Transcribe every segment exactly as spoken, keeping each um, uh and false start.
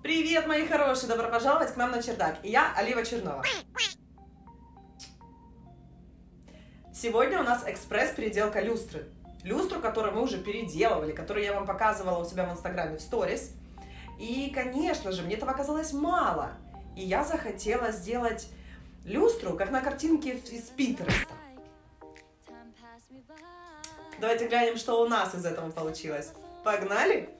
Привет, мои хорошие! Добро пожаловать к нам на чердак. И я Олива Чернова. Сегодня у нас экспресс-переделка люстры. Люстру, которую мы уже переделывали, которую я вам показывала у себя в инстаграме в сторис. И, конечно же, мне этого оказалось мало. И я захотела сделать люстру, как на картинке из Пинтереста. Давайте глянем, что у нас из этого получилось. Погнали!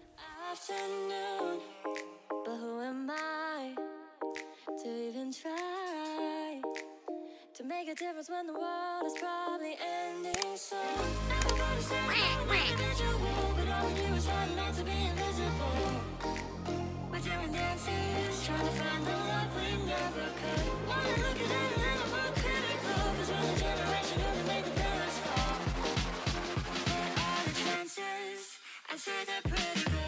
To make a difference when the world is probably ending soon. Everybody says you're an individual, but all you is trying not to be invisible. We're doing dances, trying to find the love we never could. Wanna look at it a little more critical, cause we're the generation who can make the pillars fall. What are the chances? I'd say they're pretty good.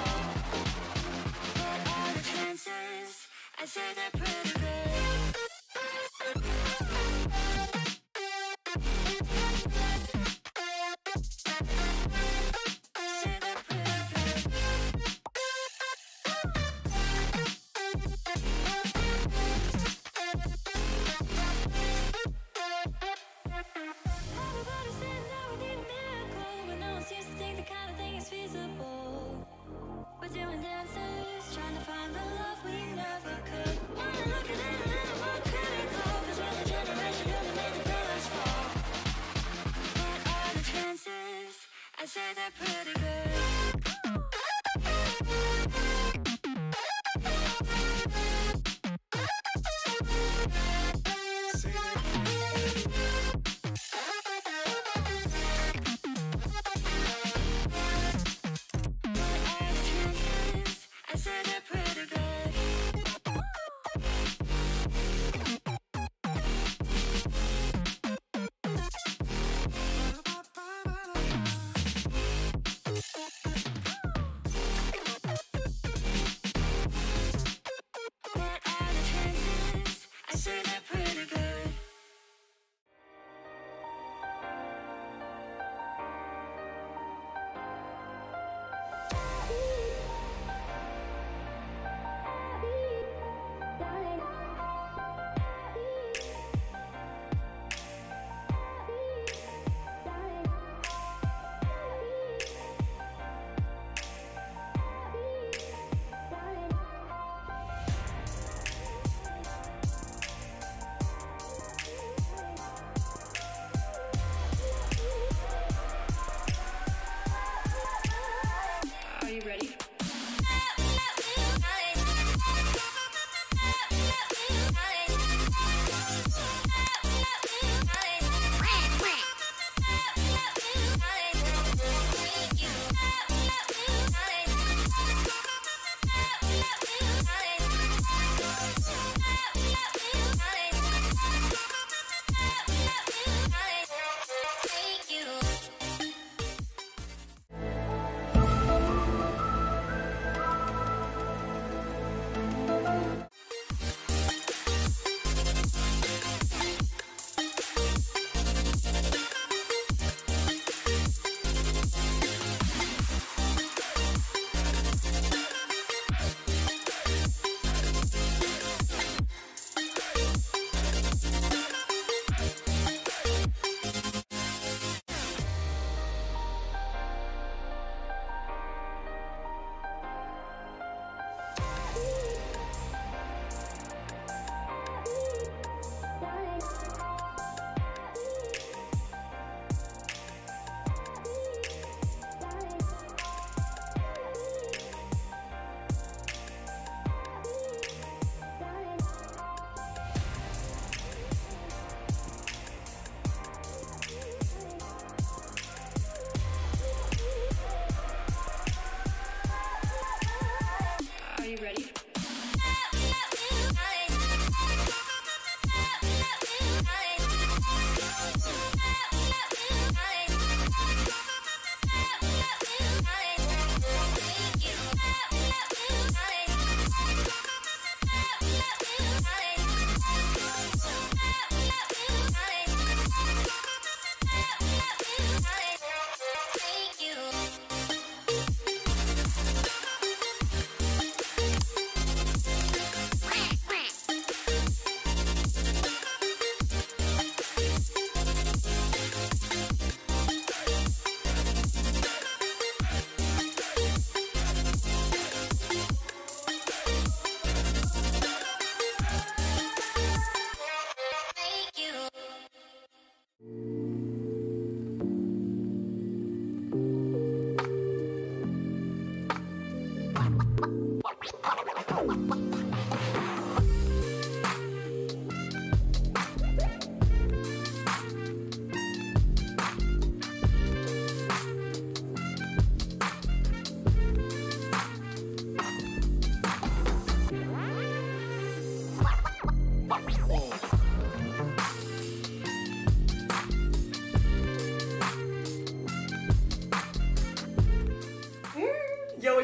I say they're pretty good.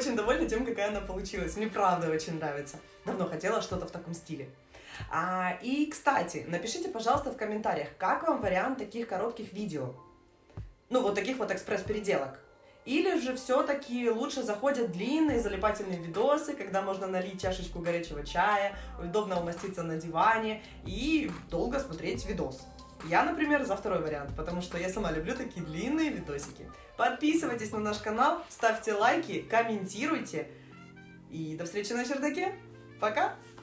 очень довольна тем, какая она получилась. Мне правда очень нравится. Давно хотела что-то в таком стиле. А, и, кстати, напишите, пожалуйста, в комментариях, как вам вариант таких коротких видео. Ну, вот таких вот экспресс-переделок. Или же все-таки лучше заходят длинные залипательные видосы, когда можно налить чашечку горячего чая, удобно умоститься на диване и долго смотреть видос. Я, например, за второй вариант, потому что я сама люблю такие длинные видосики. Подписывайтесь на наш канал, ставьте лайки, комментируйте. И до встречи на чердаке. Пока!